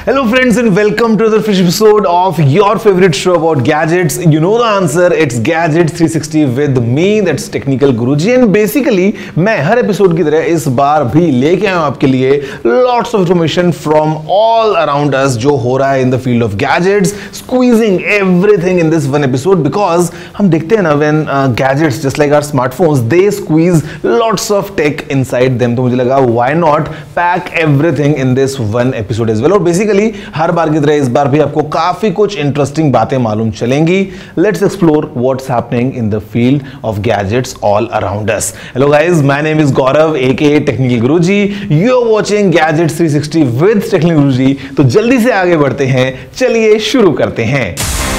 Hello friends and welcome to the fresh episode of your favorite show about gadgets. You know the answer, it's Gadgets 360 with me, that's Technical Guruji. And basically मैं हर episode की तरह इस बार भी लेके आया हूँ आपके लिए lots of information from all around us जो हो रहा है in the field of gadgets, squeezing everything in this one episode because हम देखते हैं ना when gadgets just like our smartphones they squeeze lots of tech inside them. तो मुझे लगा why not pack everything in this one episode as well. और basically हर बार की तरह इस बार भी आपको काफी कुछ इंटरेस्टिंग बातें मालूम चलेंगी. Let's explore what's happening in the field of gadgets all around us. Hello guys, my name is Gaurav aka technical Guruji. You are watching gadgets 360 with technical Guruji. तो जल्दी से आगे बढ़ते हैं, चलिए शुरू करते हैं.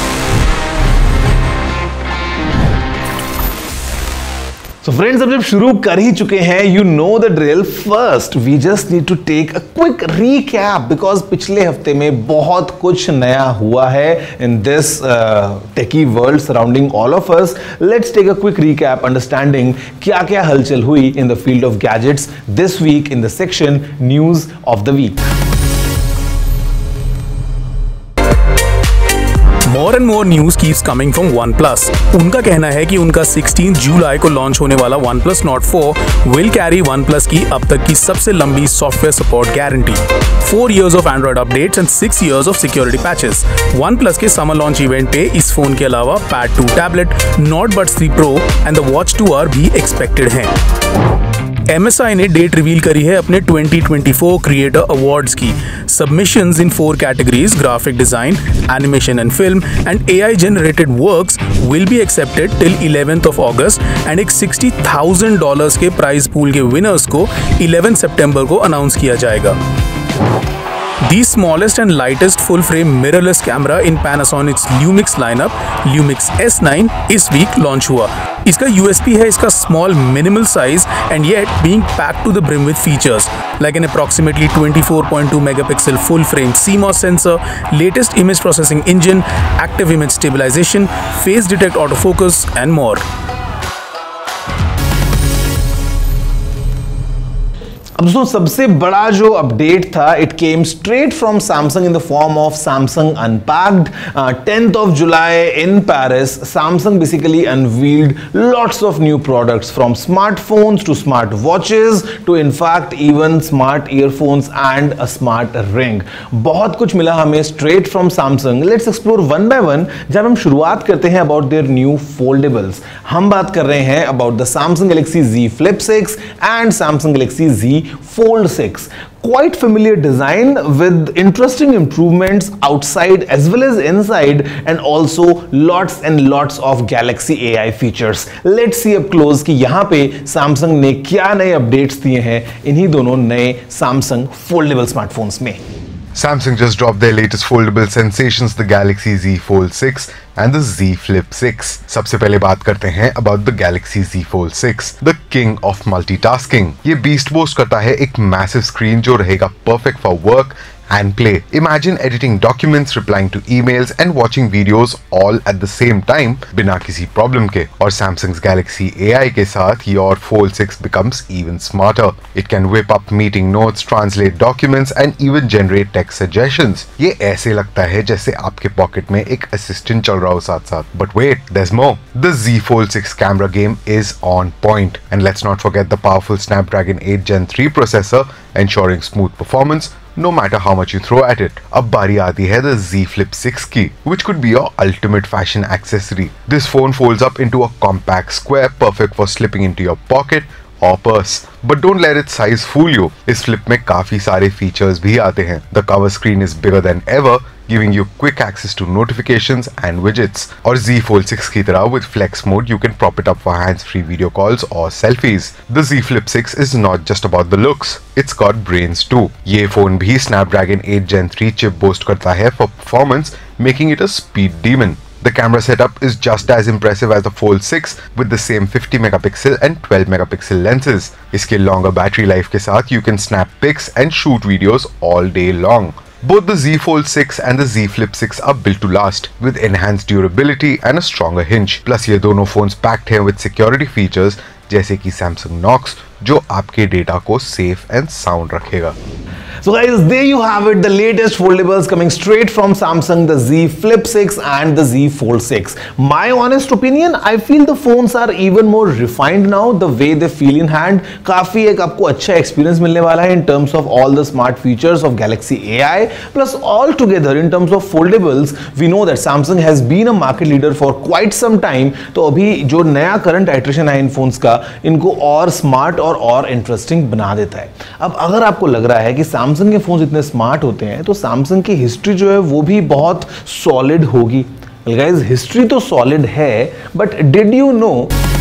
So friends, अब जब शुरू कर ही चुके हैं, you know the drill. First, we just need to take a quick recap because पिछले हफ्ते में बहुत कुछ नया हुआ है in this techie world surrounding all of us. Let's take a quick recap, understanding क्या-क्या हलचल हुई in the field of gadgets this week in the section News of the Week. More and more news keeps coming from OnePlus. उनका कहना है कि उनका 16 जुलाई को launch होने वाला OnePlus Nord 4 will carry OnePlus की अब तक की सबसे लंबी software support guarantee, 4 years of Android updates and 6 years of security patches. OnePlus के समर लॉन्च इवेंट पे इस फोन के अलावा Pad 2 टैबलेट, Nord Buds 3 Pro and the Watch 2R भी एक्सपेक्टेड हैं. MSI ने डेट रिवील करी है अपने 2024 क्रिएटर अवार्ड्स की. Submissions in 4 categories graphic design, animation and film and AI generated works will be accepted till 11th of August and एक $60,000 के prize pool के विनर्स को 11 सितंबर को अनाउंस किया जाएगा. The smallest and lightest full-frame mirrorless camera in Panasonic's Lumix lineup, Lumix S9, इस week launch हुआ. इसका USP है इसका small minimal size and yet being packed to the brim with features like an approximately 24.2 megapixel full-frame CMOS sensor, latest image processing engine, active image stabilization, face detect autofocus and more. अब दोस्तों सबसे बड़ा जो update था it came straight from Samsung in the form of Samsung unpacked. 10th of July in Paris, Samsung basically unveiled lots of new products from smartphones to smart watches to in fact even smart earphones and a smart ring. बहुत कुछ मिला हमें straight from Samsung. Let's explore one by one. जब हम शुरुआत करते हैं about their new foldables, हम बात कर रहे हैं about the Samsung Galaxy Z Flip 6 and Samsung Galaxy Z Fold 6. Quite familiar design with interesting improvements outside as well as inside and also lots and lots of Galaxy AI features. Let's see up close कि यहाँ पे Samsung ने क्या नए updates दिए हैं इन्हीं दोनों नए Samsung foldable smartphones में. Samsung just dropped their latest foldable sensations, the Galaxy Z Fold 6 and the Z Flip 6. सबसे पहले बात करते हैं about the Galaxy Z Fold 6, the king of multitasking. ये beast boast करता है एक massive screen जो रहेगा perfect for work and play. Imagine editing documents, replying to emails and watching videos all at the same time बिना किसी problem के. और Samsung's Galaxy AI के साथ your Fold 6 becomes even smarter. It can whip up meeting notes, translate documents and even generate text suggestions. ये ऐसे लगता है जैसे आपके पॉकेट में एक assistant चल रहा हो साथ साथ. But wait, there's more. The Z Fold 6 camera game is on point. And let's not forget the powerful Snapdragon 8 Gen 3 processor ensuring smooth performance no matter how much you throw at it. अब बारी आती है the Z Flip 6 की, which could be your ultimate fashion accessory. This phone folds up into a compact square, perfect for slipping into your pocket or purse. But don't let its size fool you. इस flip में काफी सारे features भी आते हैं. The cover screen is bigger than ever, giving you quick access to notifications and widgets. और Z Fold 6 की तरह with flex mode you can prop it up for hands-free video calls or selfies. The Z Flip 6 is not just about the looks, it's got brains too. ये phone भी Snapdragon 8 Gen 3 chip boast करता है for performance, making it a speed demon. The camera setup is just as impressive as the Fold 6 with the same 50 megapixel and 12 megapixel lenses. इसके longer battery life के साथ you can snap pics and shoot videos all day long. Both the Z Fold 6 and the Z Flip 6 are built to last with enhanced durability and a stronger hinge. Plus ये दोनों phones packed हैं with security features जैसे कि Samsung Knox जो आपके data को safe and sound रखेगा. So guys, there you have it, the latest foldables coming straight from Samsung, the Z Flip 6 and the Z Fold 6. My honest opinion, I feel the phones are even more refined now, the way they feel in hand. काफी एक आपको अच्छा experience मिलने वाला है in terms of all the smart features of Galaxy AI. Plus all together in terms of foldables, we know that Samsung has been a market leader for quite some time. तो अभी जो नया current iteration है इन phones का, इनको और smart और interesting बना देता है. अब अगर आपको लग रहा है कि Samsung के फोन्स इतने स्मार्ट होते हैं तो Samsung की हिस्ट्री जो है वो भी बहुत सॉलिड होगी. गाइस, हिस्ट्री तो सॉलिड है, बट डिड यू नो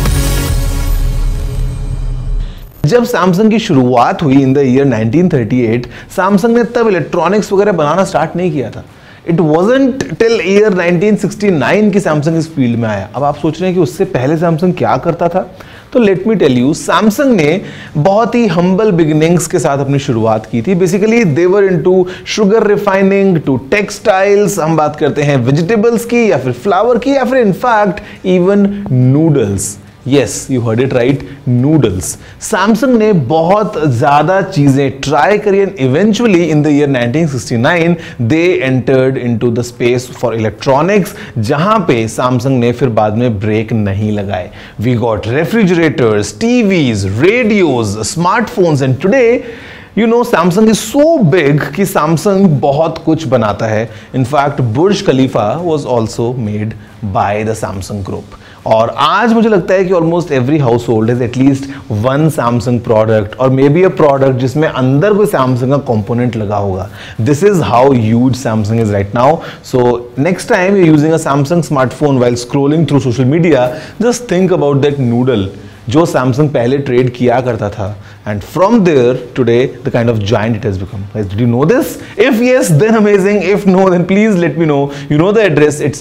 जब Samsung की शुरुआत हुई इन द ईयर 1938, Samsung ने तब इलेक्ट्रॉनिक्स वगैरह बनाना स्टार्ट नहीं किया था. इट वॉजंट टिल ईयर 1969 की Samsung इस फील्ड में आया. अब आप सोच रहे हैं कि उससे पहले Samsung क्या करता था? तो let me tell you, Samsung ने बहुत ही हम्बल बिगिनिंग्स के साथ अपनी शुरुआत की थी. Basically they were into sugar refining, to textiles, हम बात करते हैं वेजिटेबल्स की या फिर फ्लावर की या फिर in fact even noodles. Yes, you heard it right, noodles. Samsung ने बहुत ज़्यादा चीज़ें ट्राई करी and eventually in the year 1969 they entered into the space for electronics, जहाँ पे Samsung ने फिर बाद में ब्रेक नहीं लगाए. We got refrigerators, TVs, radios, smartphones and today you know Samsung is so big कि Samsung बहुत कुछ बनाता है. In fact, Burj Khalifa was also made by the Samsung group. और आज मुझे लगता है कि almost every household has at least one Samsung product और मे बी अ प्रोडक्ट जिसमें अंदर कोई Samsung का कंपोनेंट लगा होगा. This is how huge Samsung is right now. So next time you using a Samsung smartphone while scrolling through social media, just think about that noodle जो Samsung पहले trade किया करता था. And from there today the kind of giant it has become. Guys, did you know this? If yes, then amazing. If no, then please let me know. You know the address. It's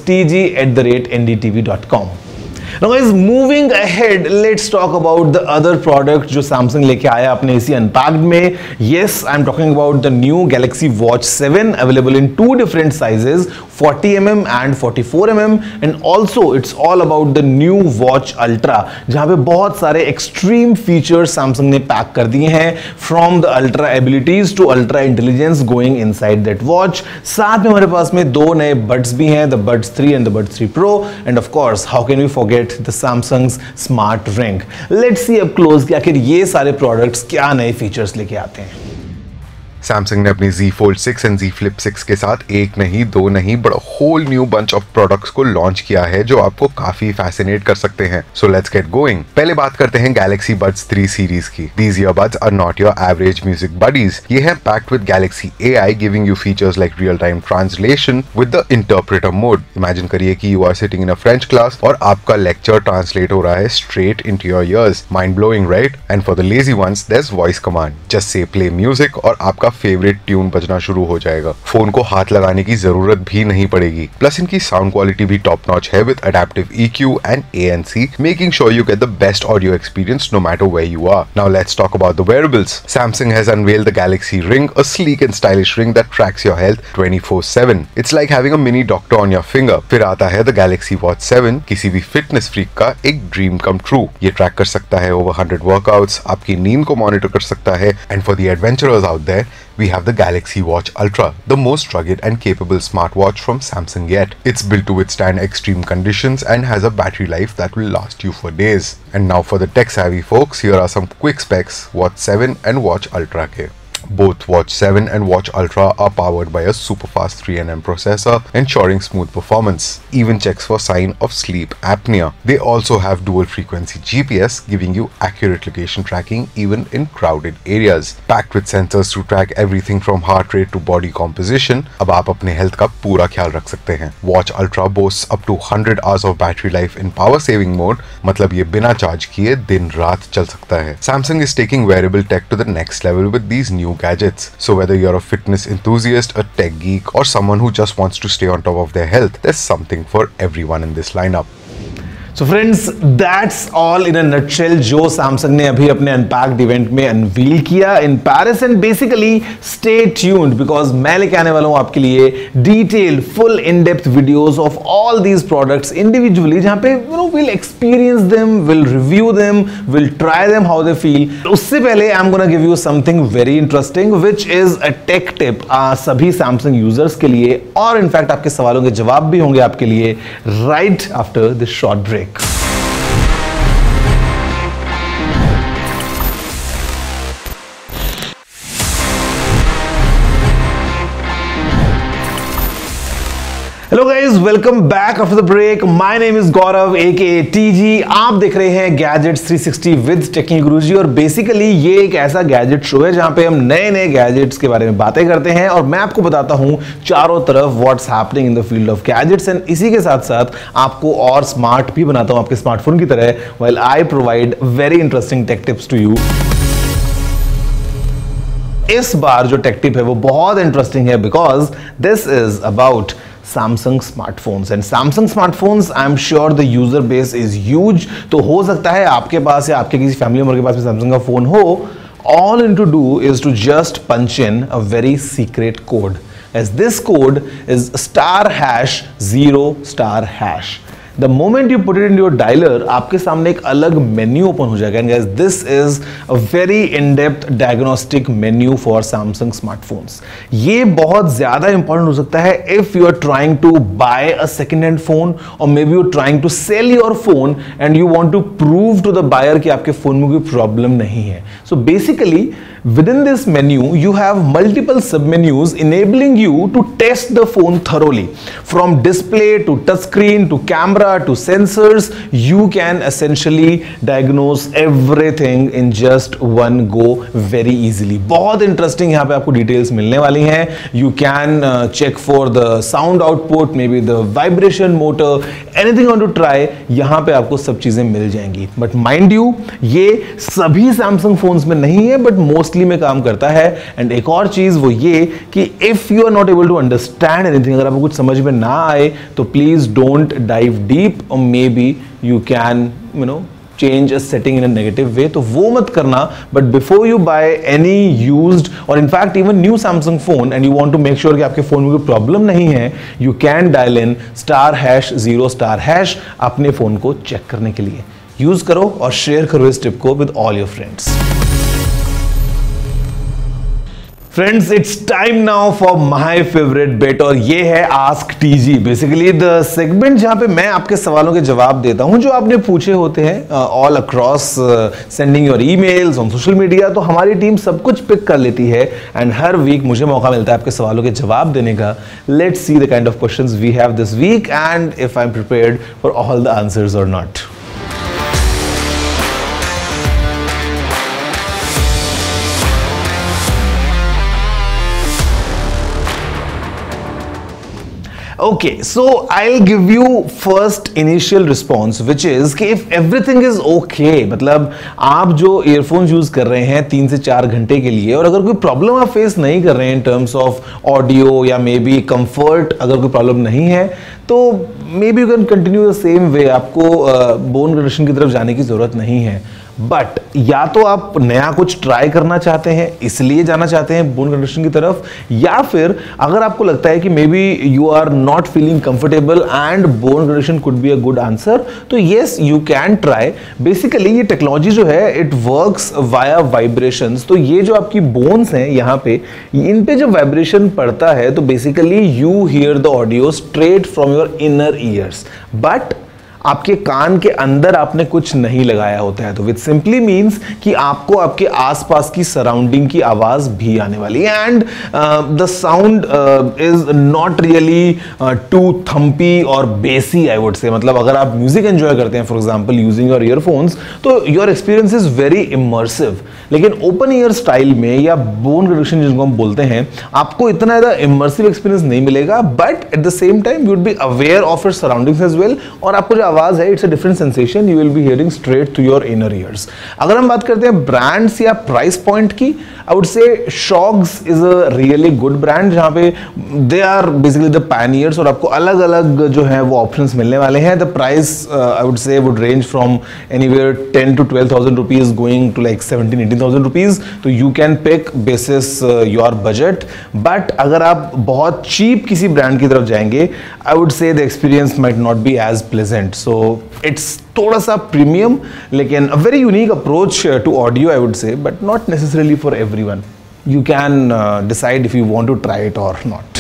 tg@ndtv.com. Now guys, moving ahead, let's talk about the other product जो Samsung लेके आया अपने इसी Unpacked में. Yes, I'm talking about the new Galaxy Watch 7 available in two different sizes, 40mm and 44mm, and also it's all about the new Watch Ultra जहाँ पे बहुत सारे extreme features Samsung ने पैक कर दिए हैं, from the ultra abilities to ultra intelligence going inside that watch. साथ में हमारे पास में दो नए buds भी हैं, the Buds 3 and the Buds 3 Pro, and of course how can we forget the Samsung's Smart Ring. Let's see up close कि आखिर ये सारे products क्या नए features लेके आते हैं. Samsung ने अपनी Z Fold 6 and Z Flip 6 के साथ एक नहीं, दो नहीं, but whole new bunch of products को लॉन्च किया है जो आपको काफी फैसिनेट कर सकते हैं. So let's get going. पहले बात करते हैं Galaxy Buds 3 सीरीज की. These earbuds are not your average music buddies. ये हैं packed with Galaxy AI, giving you features like real-time translation with the interpreter mode. Imagine करिए कि you are sitting in a French class और आपका lecture translate हो रहा है straight into your ears. Mind blowing, right? And for the lazy ones, there's voice command. Just say play music और आपका favourite tune बजना शुरू हो जाएगा. फोन को हाथ लगाने की जरूरत भी नहीं पड़ेगी. प्लस इनकी साउंड क्वालिटी भी टॉप नॉच है with adaptive EQ and ANC, making sure you get the best audio experience no matter where you are. Now let's talk about the wearables. Samsung has unveiled the Galaxy Ring, a sleek and stylish ring that tracks your health 24/7. It's like having a mini doctor on your finger. फिर आता है the Galaxy Watch 7, किसी भी fitness freak का एक dream come true. ये track कर सकता है over 100 वर्कआउट्स, आपकी नींद को मॉनिटर कर सकता है, and for the adventurers out there we have the Galaxy Watch Ultra, the most rugged and capable smartwatch from Samsung yet. It's built to withstand extreme conditions and has a battery life that will last you for days. And now for the tech-savvy folks, here are some quick specs Watch 7 and Watch Ultra ke. Both Watch 7 and Watch Ultra are powered by a super fast 3nm processor, ensuring smooth performance. Even checks for sign of sleep apnea. They also have dual frequency GPS, giving you accurate location tracking even in crowded areas. Packed with sensors to track everything from heart rate to body composition, अब आप अपने health का पूरा ख्याल रख सकते हैं. Watch Ultra boasts up to 100 hours of battery life in power saving mode, मतलब ये बिना चार्ज किए दिन रात चल सकता है. Samsung is taking wearable tech to the next level with these new gadgets. So whether you're a fitness enthusiast, a tech geek, or someone who just wants to stay on top of their health, there's something for everyone in this lineup. So friends, that's all in a nutshell जो Samsung ने अभी अपने unpacked event में unveil किया in Paris. And basically stay tuned because मैं लेके आने वाला हूं आपके लिए detail full in depth videos of all these products individually, जहां पे will experience them, will review them, will try them how they feel. उससे पहले I am gonna give you something very interesting which is a tech tip सभी Samsung users के लिए, और in fact आपके सवालों के जवाब भी होंगे आपके लिए right after this short break. Hello guys, welcome back after the break. My name is Gaurav aka TG। आप देख रहे हैं गैजेट्स 360 विद टेक्निकल गुरुजी, और बेसिकली ये एक ऐसा गैजेट शो है जहां पे हम नए नए गैजेट्स के बारे में बातें करते हैं और मैं आपको बताता हूं चारों तरफ what's happening in the field of gadgets. And इसी के साथ साथ आपको और स्मार्ट भी बनाता हूं आपके स्मार्टफोन की तरह, while I provide very interesting tech tips to you. इस बार जो टेक टिप है वो बहुत इंटरेस्टिंग है because this is about Samsung smartphones and Samsung smartphones I'm sure the user base is huge। तो हो सकता है आपके पास या आपके किसी फैमिली मेंबर के पास भी Samsung का फोन हो। All you need to do is to just punch in a very secret code, as this code is *#0*#। The moment you put it into your dialer, आपके सामने एक अलग मेन्यू ओपन हो जाएगा। And guys, this is a very in-depth diagnostic menu for Samsung smartphones। ये बहुत ज़्यादा important हो सकता है if you are trying to buy a second-hand phone or maybe you're trying to sell your phone and you want to prove to the buyer कि आपके phone में कोई प्रॉब्लम नहीं है। So basically, within this menu, you have multiple submenus enabling you to test the phone thoroughly. From display to touchscreen to camera to sensors, you can essentially diagnose everything in just one go very easily। बहुत interesting यहाँ पे आपको details मिलने वाली हैं। You can check for the sound output, maybe the vibration motor, anything you want to try, यहाँ पे आपको सब चीजें मिल जाएंगी। But mind you, ये सभी Samsung phones में नहीं है, but mostly में काम करता है। एंड एक और चीज वो ये कि if you are not able to understand anything, अगर आपको कुछ समझ में ना आए तो प्लीज डोंट डाइव डीप, और maybe you can change a setting in a negative way, तो वो मत करना। But before you buy any used or in fact even new Samsung phone and you want to make sure कि आपके phone में कोई problem नहीं है, यू कैन डायल इन *0* अपने फोन को चेक करने के लिए। यूज करो और शेयर करो इस टिप को with all your friends. Friends, it's time now for my favourite bet, और ये है ask TG. Basically the segment जहां पे मैं आपके सवालों के जवाब देता हूं जो आपने पूछे होते हैं all across sending your emails on social media. तो हमारी टीम सब कुछ पिक कर लेती है एंड हर वीक मुझे मौका मिलता है आपके सवालों के जवाब देने का। Let's see the kind of questions we have this week and if I am prepared for all the answers or not. Okay, so I'll give you first initial response, which is कि if everything is okay, मतलब आप जो earphones use कर रहे हैं 3 से 4 घंटे के लिए, और अगर कोई प्रॉब्लम आप फेस नहीं कर रहे हैं in terms of audio या मे बी कंफर्ट, अगर कोई प्रॉब्लम नहीं है तो maybe you can continue the same way. आपको बोन कंडीशन की तरफ जाने की जरूरत नहीं है। बट या तो आप नया कुछ ट्राई करना चाहते हैं इसलिए जाना चाहते हैं बोन कंडीशन की तरफ, या फिर अगर आपको लगता है कि maybe you are not feeling comfortable and bone condition could be a good answer, तो yes you can try. Basically ये टेक्नोलॉजी जो है इट वर्क्स वाया वाइब्रेशंस। तो ये जो आपकी बोन्स हैं यहाँ पे, इन पे जब वाइब्रेशन पड़ता है तो basically you hear the audio straight from your inner ears, but आपके कान के अंदर आपने कुछ नहीं लगाया होता है। तो विच सिंपली मीन्स कि आपको आपके आसपास की सराउंडिंग की आवाज भी आने वाली है। And the sound is not really too thumpy or bassy, I would से। मतलब अगर आप म्यूजिक एंजॉय करते हैं for example using your earphones, तो your experience is very immersive. लेकिन ओपन ईयर स्टाइल में या बोन कंडीशन जिसको हम बोलते हैं, आपको इतना ज्यादा इमर्सिव एक्सपीरियंस नहीं मिलेगा, but at the same time you would be aware of your surroundings as well, और आपको जो आवाज़ है, it's a different sensation, you will be hearing straight to your inner ears. अगर हम बात करते हैं ब्रांड्स या प्राइस पॉइंट की, I would say Shokz is a really good brand, जहाँ पे they are basically the pioneers और आपको अलग अलग जो है वो ऑप्शंस मिलने वाले हैं। The price I would say would range from anywhere 10 to 12,000 rupees going to like 17-18,000 rupees, तो you can pick basis your budget. But अगर आप बहुत चीप किसी ब्रांड की तरफ जाएंगे, I would say the experience might not be as pleasant. So it's थोड़ा सा प्रीमियम, लेकिन a very unique approach to audio I would say, but not necessarily for everyone. You can decide if you want to try it or not.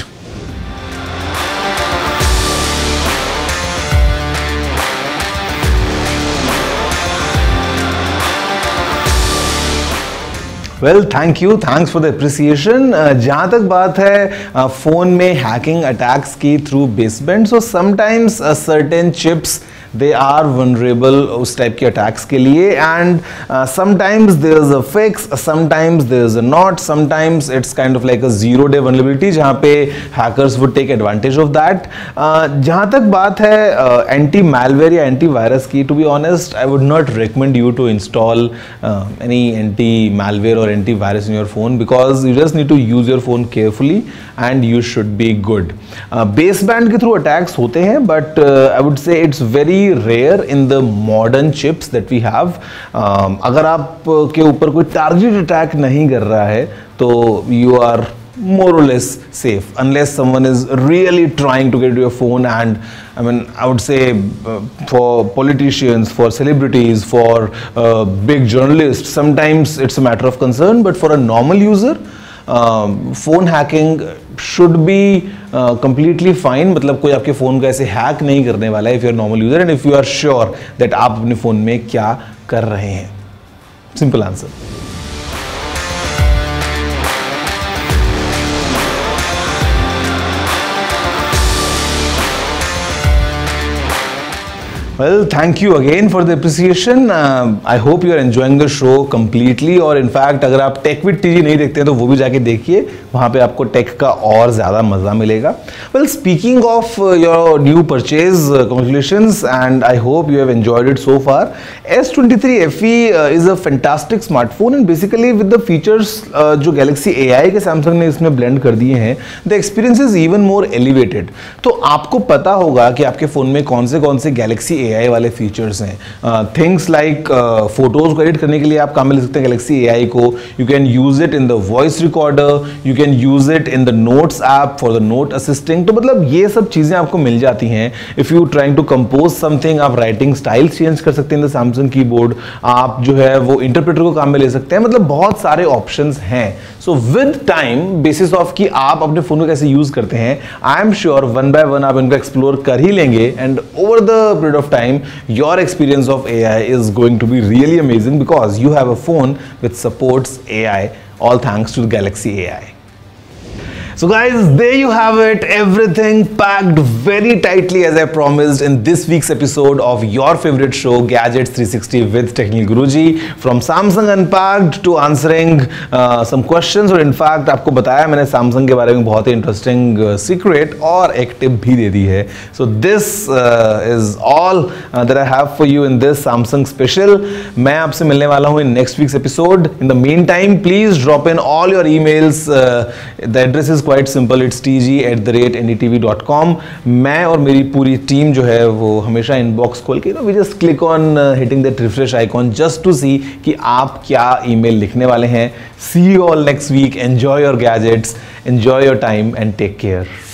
Well, thank you. Thanks for the appreciation. जहाँ तक बात है phone में hacking attacks की through baseband, so sometimes certain chips they are vulnerable उस type के attacks के लिए, and sometimes there is a fix, sometimes there is a not, sometimes it's kind of like a zero-day vulnerability जहाँ पे hackers would take advantage of that. जहाँ तक बात है एंटी malware या एंटी वायरस की, to be honest, I would not recommend you to install any anti malware or anti virus in your phone, because you just need to use your phone carefully and you should be good. Baseband के through attacks होते हैं, but I would say it's very rare in the modern chips that we have. अगर आप के ऊपर कोई target attack नहीं कर रहा है तो you are more or less safe, unless someone is really trying to get to your phone. And I mean, I would say for politicians, for celebrities, for big journalists, sometimes it's a matter of concern, but for a normal user, phone hacking should be completely fine. मतलब कोई आपके phone का ऐसे hack नहीं करने वाला है if you are normal user and if you are sure that आप अपने फ़ोन में क्या कर रहे हैं. Simple answer. Well, thank you again for the appreciation. I hope you are enjoying the show completely. और in fact अगर आप टेक विद टीजी नहीं देखते हैं तो वो भी जाके देखिए, वहाँ पे आपको टेक का और ज़्यादा मज़ा मिलेगा. Well, speaking of your new purchase, congratulations and I hope you have enjoyed it so far. S23 FE is a fantastic smartphone and basically with the features जो Galaxy AI के Samsung ने इसमें blend कर दिए हैं, the experience is even more elevated. तो आपको पता होगा कि आपके फ़ोन में कौन से Galaxy AI वाले फीचर्स हैं. थिंग्स लाइक फोटोज को एडिट करने के लिए आप काम में ले सकते हैं गैलेक्सी AI को. You can use it in the voice recorder, you can use it in the notes app for the note assisting. तो मतलब ये सब चीजें आपको मिल जाती हैं. If you trying to compose something, आप राइटिंग स्टाइल चेंज कर सकते हैं इन द सैमसंग कीबोर्ड. आप जो है वो इंटरप्रेटर को काम में ले सकते हैं. मतलब बहुत सारे ऑप्शंस हैं. So with time, basis of कि आप अपने फोन को कैसे यूज करते हैं, I am sure one by one आप इनको एक्सप्लोर कर ही लेंगे and over the period of time your experience of AI is going to be really amazing because you have a phone which supports AI, all thanks to the Galaxy AI. So guys, there you have it, everything packed very tightly as I promised in this week's episode of your favorite show Gadgets 360 with Technical Guruji. From Samsung Unpacked to answering some questions, और in fact आपको बताया मैंने Samsung के बारे में बहुत ही interesting secret और एक टिप भी दे दी है. So this is all that I have for you in this Samsung special. मैं आपसे मिलने वाला हूँ in next week's episode. In the meantime, please drop in all your emails. The address is quite simple, it's tg@ndtv.com. मैं और मेरी पूरी team जो है वो हमेशा इनबॉक्स खोल के we just click on hitting that refresh icon just to see कि आप क्या ईमेल लिखने वाले हैं. See you all next week. Enjoy your gadgets, enjoy your time and take care.